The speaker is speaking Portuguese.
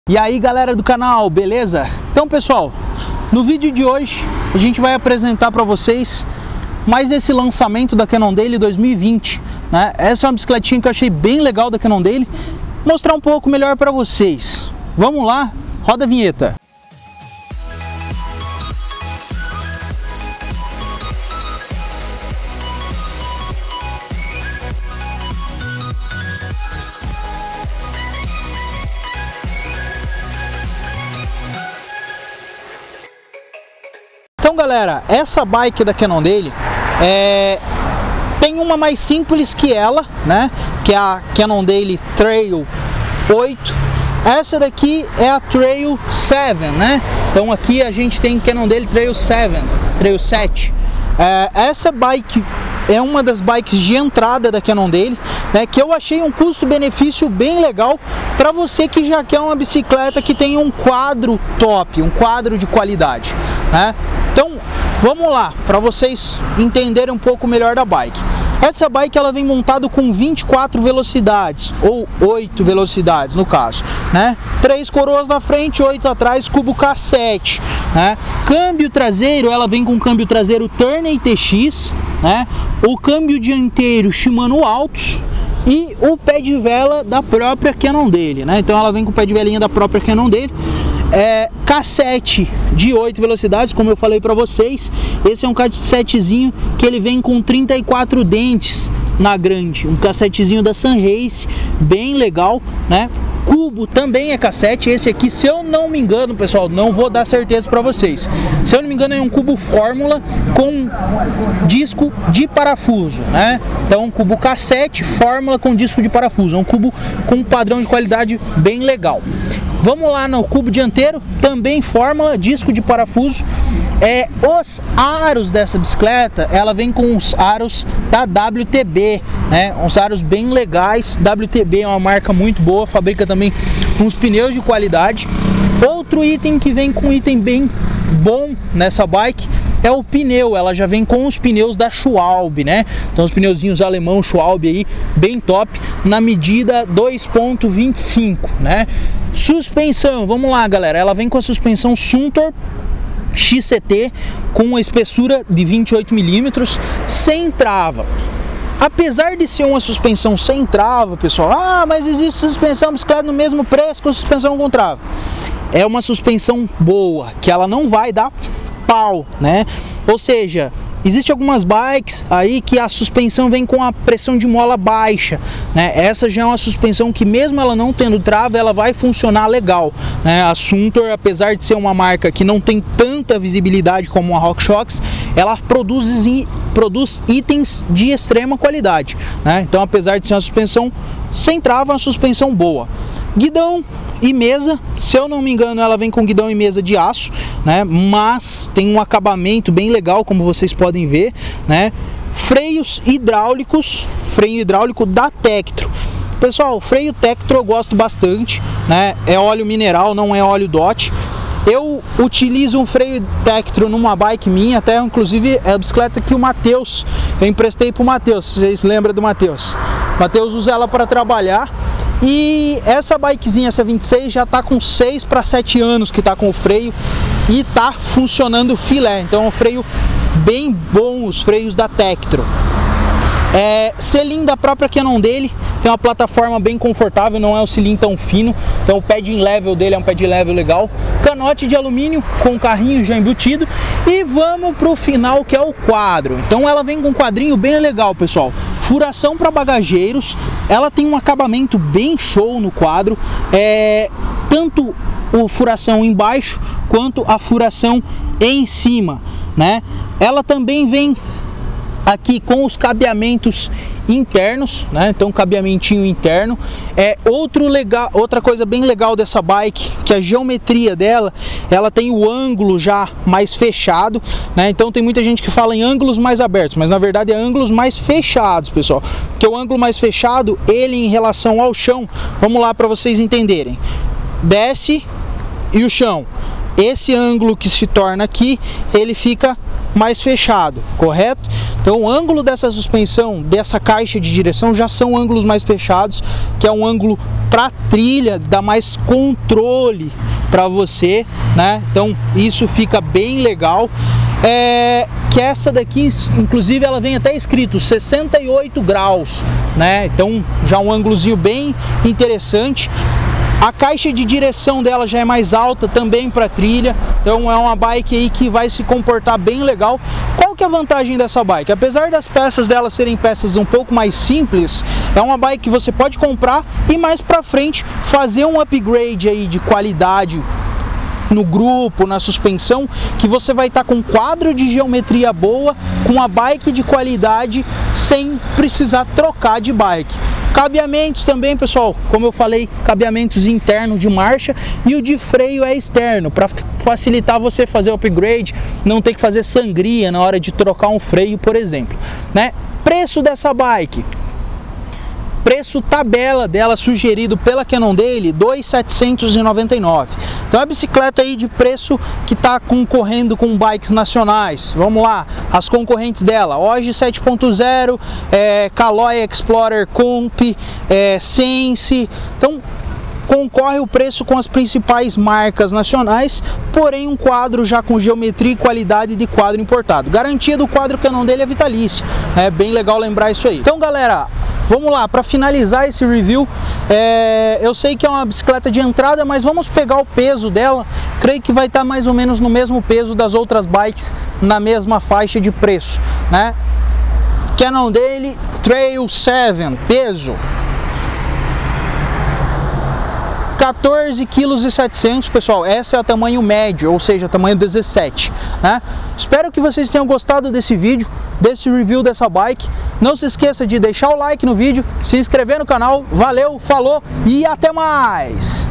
E aí galera do canal, beleza? Então pessoal, no vídeo de hoje a gente vai apresentar para vocês mais esse lançamento da Cannondale 2020, né? Essa é uma bicicletinha que eu achei bem legal da Cannondale, mostrar um pouco melhor para vocês. Vamos lá, roda a vinheta. Então galera, essa bike da Cannondale tem uma mais simples que ela, né? Que é a Cannondale Trail 8. Essa daqui é a Trail 7, né? Então aqui a gente tem Cannondale Trail 7. Essa bike é uma das bikes de entrada da Cannondale, né, que eu achei um custo-benefício bem legal para você que já quer uma bicicleta que tenha um quadro top, um quadro de qualidade, né? Então vamos lá, para vocês entenderem um pouco melhor da bike. Essa bike ela vem montada com 24 velocidades, ou 8 velocidades no caso, né? 3 coroas na frente, 8 atrás, cubo K7, né? Câmbio traseiro, ela vem com câmbio traseiro Turney TX, né? O câmbio dianteiro Shimano Altus e o pé de vela da própria Cannondale, né? Então ela vem com o pé de velinha da própria Cannondale. K7 de 8 velocidades, como eu falei para vocês. Esse é um K7zinho que ele vem com 34 dentes na grande, um K7zinho da Sunrace, bem legal, né? Cubo também é K7, esse aqui, se eu não me engano, pessoal, não vou dar certeza para vocês. Se eu não me engano, é um cubo Fórmula com disco de parafuso, né? Então, um cubo K7 Fórmula com disco de parafuso, é um cubo com um padrão de qualidade bem legal. Vamos lá no cubo dianteiro, também Fórmula, disco de parafuso. Os aros dessa bicicleta, ela vem com os aros da WTB, né? Uns aros bem legais. WTB é uma marca muito boa, fabrica também uns pneus de qualidade. Outro item que vem com um item bem bom nessa bike é o pneu. Ela já vem com os pneus da Schwalbe, né? Então os pneuzinhos alemão Schwalbe aí, bem top, na medida 2.25, né? Suspensão, vamos lá galera, ela vem com a suspensão Suntor XCT com uma espessura de 28 mm, sem trava. Apesar de ser uma suspensão sem trava, pessoal, mas existe suspensão bicicleta no mesmo preço com suspensão com trava. É uma suspensão boa, que ela não vai dar pau, né? Ou seja, existem algumas bikes aí que a suspensão vem com a pressão de mola baixa, né? Essa já é uma suspensão que mesmo ela não tendo trava, ela vai funcionar legal, né? A Suntor, apesar de ser uma marca que não tem tanta visibilidade como a RockShox, ela produz itens de extrema qualidade, né? Então, apesar de ser uma suspensão sem trava, é uma suspensão boa. Guidão e mesa, se eu não me engano, ela vem com guidão e mesa de aço, né? Mas tem um acabamento bem legal, como vocês podem ver, né? Freios hidráulicos, freio hidráulico da Tektro. Pessoal, freio Tektro eu gosto bastante, né? É óleo mineral, não é óleo DOT. Eu utilizo um freio Tektro numa bike minha, até inclusive é a bicicleta que o Matheus, eu emprestei pro Matheus, vocês lembram do Matheus? Matheus usa ela para trabalhar. E essa bikezinha, essa 26, já tá com 6 para 7 anos que tá com o freio e tá funcionando filé. Então é um freio bem bom, os freios da Tektro. Selim da própria Cannondale, tem uma plataforma bem confortável, não é um selim tão fino, então o padding level dele é um padding level legal. Canote de alumínio com o carrinho já embutido. E vamos pro final, que é o quadro. Então ela vem com um quadrinho bem legal, pessoal. Furação para bagageiros, ela tem um acabamento bem show no quadro, tanto a furação embaixo quanto a furação em cima, né? Ela também vem aqui com os cabeamentos internos, né? Então cabeamentinho interno. Outra coisa bem legal dessa bike, que a geometria dela, ela tem o ângulo já mais fechado, né? Então tem muita gente que fala em ângulos mais abertos, mas na verdade é ângulos mais fechados, pessoal, porque o ângulo mais fechado, ele em relação ao chão, vamos lá para vocês entenderem, desce e o chão, esse ângulo que se torna aqui, ele fica mais fechado, correto? Então o ângulo dessa suspensão, dessa caixa de direção, já são ângulos mais fechados, que é um ângulo para trilha, dá mais controle para você, né? Então isso fica bem legal. Que essa daqui, inclusive, ela vem até escrito 68 graus, né? Então já um ângulozinho bem interessante. A caixa de direção dela já é mais alta também para trilha, então é uma bike aí que vai se comportar bem legal. Qual que é a vantagem dessa bike? Apesar das peças dela serem peças um pouco mais simples, é uma bike que você pode comprar e mais para frente fazer um upgrade aí de qualidade no grupo, na suspensão, que você vai estar com quadro de geometria boa, com a bike de qualidade, sem precisar trocar de bike. Cabeamentos também, pessoal, como eu falei, cabeamentos internos de marcha, e o de freio é externo, para facilitar você fazer o upgrade, não ter que fazer sangria na hora de trocar um freio, por exemplo, né? Preço dessa bike. Preço tabela dela sugerido pela Cannondale, R$ 2.799. Então é a bicicleta aí de preço que está concorrendo com bikes nacionais. Vamos lá, as concorrentes dela: Oji 7.0, Caloi Explorer Comp, Sense. Então concorre o preço com as principais marcas nacionais, porém um quadro já com geometria e qualidade de quadro importado. Garantia do quadro Cannondale é vitalícia. É bem legal lembrar isso aí. Então, galera, vamos lá, para finalizar esse review, eu sei que é uma bicicleta de entrada, mas vamos pegar o peso dela. Creio que vai estar mais ou menos no mesmo peso das outras bikes, na mesma faixa de preço, né? Cannondale Trail 7, peso 14,7 kg, pessoal. Essa é o tamanho médio, ou seja, tamanho 17, né? Espero que vocês tenham gostado desse vídeo, desse review dessa bike. Não se esqueça de deixar o like no vídeo, se inscrever no canal. Valeu, falou e até mais!